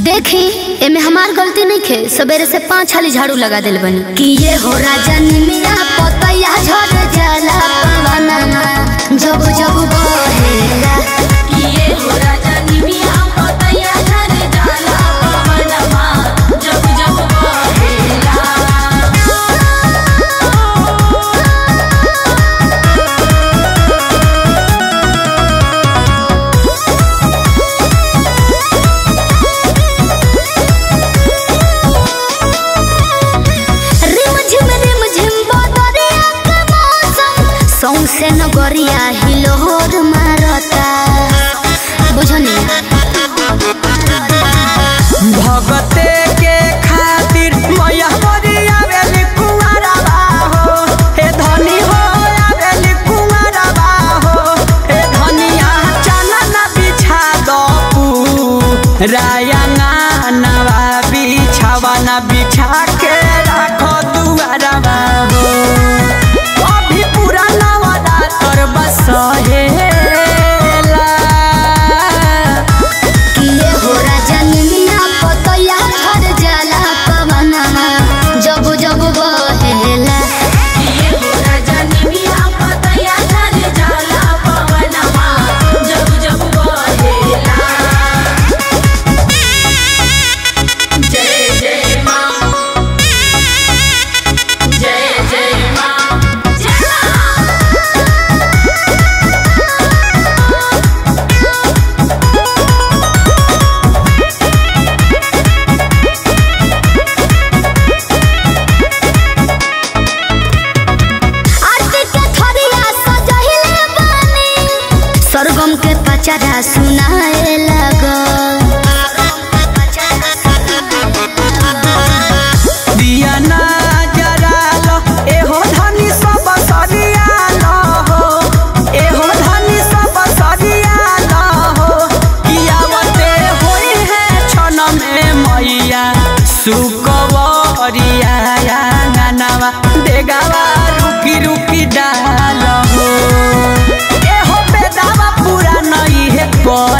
देखी एमे हमार गलती नहीं खे, सवेरे से 5 हाली झाड़ू लगा दिल बनी कि ये हो राजा निमिया पतैया झड़ जाला पवनमा जब जब बहेला कि ये हो राजा निमिया पतैया झड़ जाला पवनमा जब जब बहेला। से नगरिया हिलोर मारता बुझनी भगते के खातिर मैया बरिया बेली कुंवरबा हो हे धनी हो आवेली कुंवरबा हो हे धनिया चलन बिछा दपू रायना नवा बिछावा ना बिछा के रखो दुआरबा हो अभी पूरा नवरा तर बसहेला कि ये हो राजा निमिया पतैया झड़ जाला पवनमा जब जब बहेला कि ये हो राजा निमिया पतैया झड़ जाला पवनमा जब जब बहेला। जय जय माँ, जय जय माँ, जय माँ। आरती के थरिया सजहिले बानी सरगम के पचरा सुनाए लगो दिया ना जरालो एहो धनी सब सरियालो हो एहो धनी सब सरियालो हो कियावते होई है छन में मैया सुकवरिया गानावा देगावा रुकी रुकी डालो हो एहो बेदावा पूरा नहीं है